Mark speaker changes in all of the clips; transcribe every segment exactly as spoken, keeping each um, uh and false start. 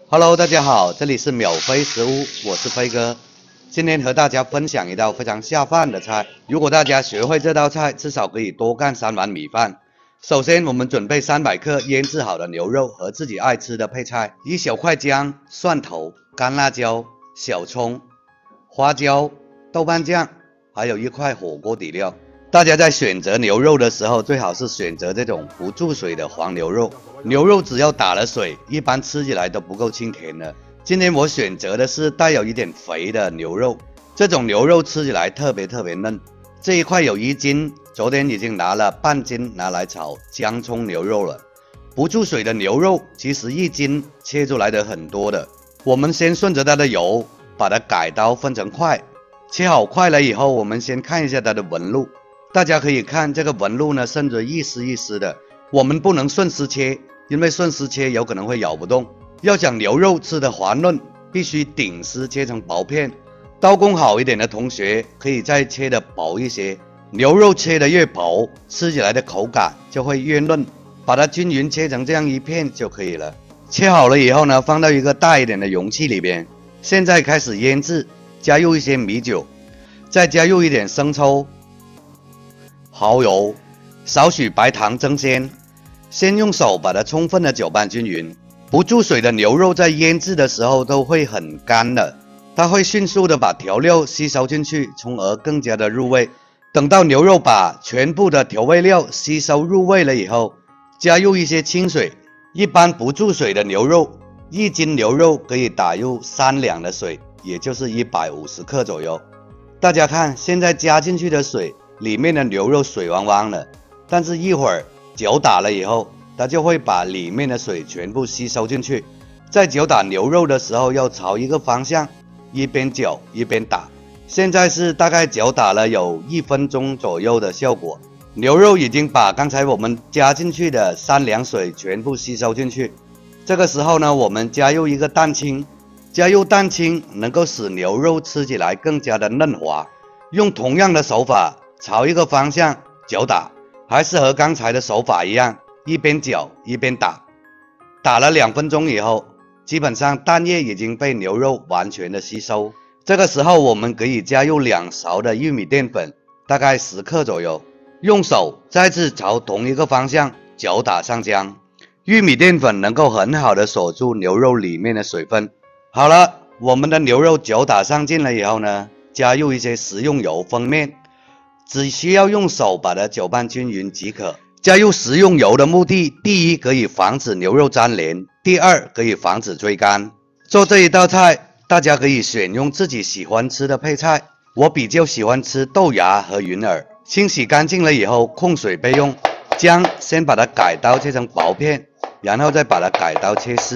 Speaker 1: Hello， 大家好，这里是秒飞食物，我是飞哥。今天和大家分享一道非常下饭的菜。如果大家学会这道菜，至少可以多干三碗米饭。首先，我们准备三百克腌制好的牛肉和自己爱吃的配菜：一小块姜、蒜头、干辣椒、小葱、花椒、豆瓣酱，还有一块火锅底料。大家在选择牛肉的时候，最好是选择这种不注水的黄牛肉。牛肉只要打了水，一般吃起来都不够清甜的。今天我选择的是带有一点肥的牛肉，这种牛肉吃起来特别特别嫩。这一块有一斤，昨天已经拿了半斤拿来炒姜葱牛肉了。不注水的牛肉其实一斤切出来的很多的。我们先顺着它的油，把它改刀分成块。切好块了以后，我们先看一下它的纹路。大家可以看这个纹路呢，渗着一丝一丝的。我们不能顺丝切，因为顺丝切有可能会咬不动。要想牛肉吃得滑嫩，必须顶丝切成薄片。刀工好一点的同学可以再切得薄一些。牛肉切得越薄，吃起来的口感就会越嫩。把它均匀切成这样一片就可以了。切好了以后呢，放到一个大一点的容器里边。现在开始腌制，加入一些米酒，再加入一点生抽、蚝油，少许白糖增鲜。先用手把它充分的搅拌均匀。不注水的牛肉在腌制的时候都会很干的，它会迅速的把调料吸收进去，从而更加的入味。等到牛肉把全部的调味料吸收入味了以后，加入一些清水。一般不注水的牛肉，一斤牛肉可以打入三两的水，也就是一百五十克左右。大家看，现在加进去的水，里面的牛肉水汪汪的，但是一会儿搅打了以后，它就会把里面的水全部吸收进去。在搅打牛肉的时候，要朝一个方向，一边搅一边打。现在是大概搅打了有一分钟左右的效果。牛肉已经把刚才我们加进去的三两水全部吸收进去。这个时候呢，我们加入一个蛋清。加入蛋清能够使牛肉吃起来更加的嫩滑。用同样的手法朝一个方向搅打，还是和刚才的手法一样，一边搅一边打。打了两分钟以后，基本上蛋液已经被牛肉完全的吸收。这个时候我们可以加入两勺的玉米淀粉，大概十克左右。用手再次朝同一个方向搅打上浆。玉米淀粉能够很好的锁住牛肉里面的水分。好了，我们的牛肉搅打上劲了以后呢，加入一些食用油封面，只需要用手把它搅拌均匀即可。加入食用油的目的，第一可以防止牛肉粘连，第二可以防止追干。做这一道菜，大家可以选用自己喜欢吃的配菜。我比较喜欢吃豆芽和云耳。清洗干净了以后，控水备用。姜先把它改刀切成薄片，然后再把它改刀切丝，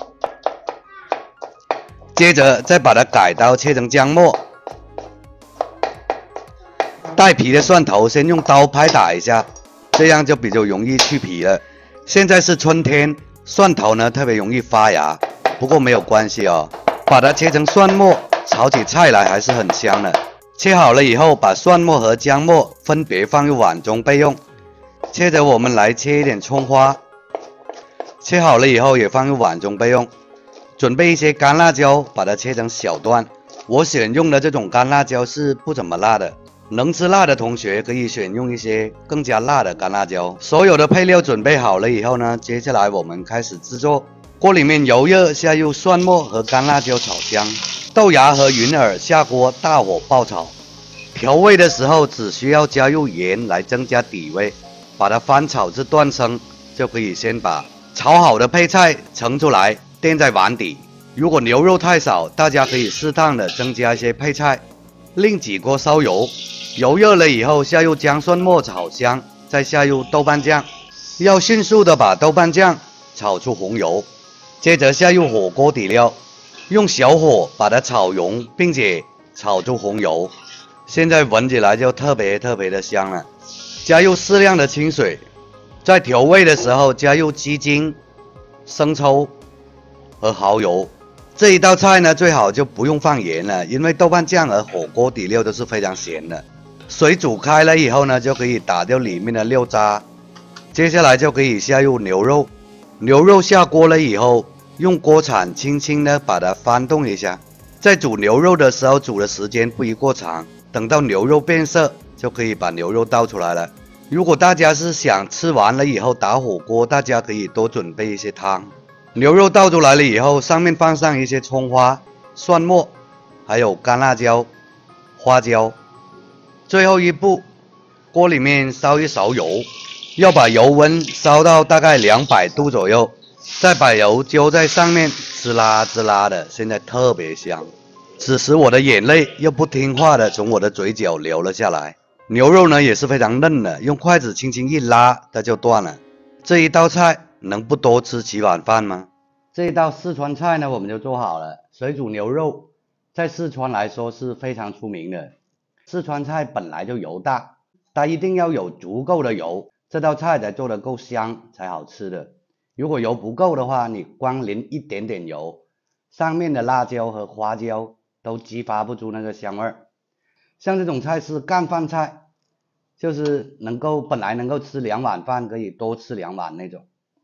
Speaker 1: 接着再把它改刀切成姜末。带皮的蒜头先用刀拍打一下，这样就比较容易去皮了。现在是春天，蒜头呢特别容易发芽，不过没有关系哦，把它切成蒜末，炒起菜来还是很香的。切好了以后，把蒜末和姜末分别放入碗中备用。接着我们来切一点葱花，切好了以后也放入碗中备用。准备一些干辣椒，把它切成小段。我选用的这种干辣椒是不怎么辣的，能吃辣的同学可以选用一些更加辣的干辣椒。所有的配料准备好了以后呢，接下来我们开始制作。锅里面油热，下入蒜末和干辣椒炒香。豆芽和云耳下锅大火爆炒。调味的时候只需要加入盐来增加底味，把它翻炒至断生，就可以先把炒好的配菜盛出来垫在碗底。如果牛肉太少，大家可以适当的增加一些配菜。另起锅烧油，油热了以后下入姜蒜末炒香，再下入豆瓣酱，要迅速的把豆瓣酱炒出红油。接着下入火锅底料，用小火把它炒融，并且炒出红油。现在闻起来就特别特别的香了。加入适量的清水，在调味的时候加入鸡精、生抽和蚝油。这一道菜呢，最好就不用放盐了，因为豆瓣酱和火锅底料都是非常咸的。水煮开了以后呢，就可以打掉里面的料渣。接下来就可以下入牛肉。牛肉下锅了以后， 用锅铲轻轻的把它翻动一下。在煮牛肉的时候，煮的时间不宜过长，等到牛肉变色，就可以把牛肉倒出来了。如果大家是想吃完了以后打火锅，大家可以多准备一些汤。牛肉倒出来了以后，上面放上一些葱花、蒜末，还有干辣椒、花椒。最后一步，锅里面烧一勺油，要把油温烧到大概两百度左右，再把油浇在上面，滋啦滋啦的，现在特别香。此时我的眼泪又不听话的从我的嘴角流了下来。牛肉呢也是非常嫩的，用筷子轻轻一拉，它就断了。这一道菜能不多吃几碗饭吗？这一道四川菜呢，我们就做好了。水煮牛肉在四川来说是非常出名的。四川菜本来就油大，它一定要有足够的油，这道菜才做得够香才好吃的。如果油不够的话，你光淋一点点油，上面的辣椒和花椒都激发不出那个香味儿。像这种菜是干饭菜，就是能够本来能够吃两碗饭，可以多吃两碗那种。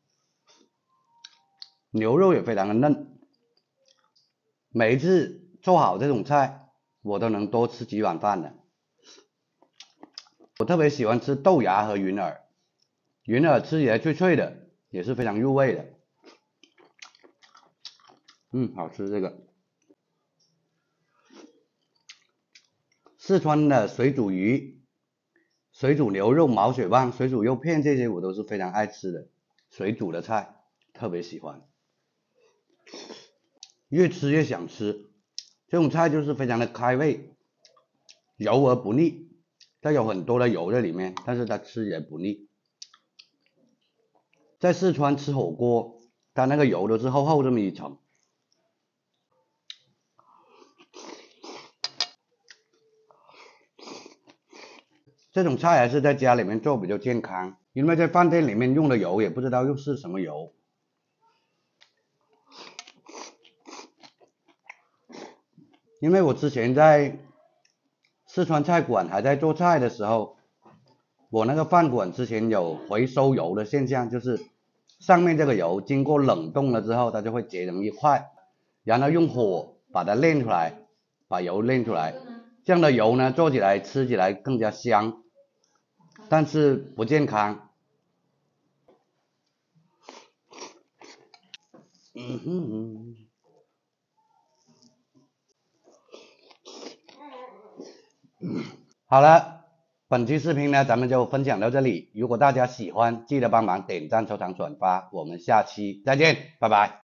Speaker 1: 牛肉也非常的嫩，每一次做好这种菜，我都能多吃几碗饭的。我特别喜欢吃豆芽和云耳，云耳吃起来脆脆的，也是非常入味的。嗯，好吃这个。四川的水煮鱼、水煮牛肉、毛血旺、水煮肉片这些我都是非常爱吃的，水煮的菜特别喜欢，越吃越想吃。这种菜就是非常的开胃，油而不腻，它有很多的油在里面，但是它吃也不腻。在四川吃火锅，它那个油都是厚厚这么一层。这种菜还是在家里面做比较健康，因为在饭店里面用的油也不知道又是什么油。因为我之前在四川菜馆还在做菜的时候，我那个饭馆之前有回收油的现象，就是上面这个油经过冷冻了之后，它就会结成一块，然后用火把它炼出来，把油炼出来，这样的油呢做起来吃起来更加香，但是不健康。嗯哼嗯，好了，本期视频呢咱们就分享到这里，如果大家喜欢，记得帮忙点赞、收藏、转发，我们下期再见，拜拜。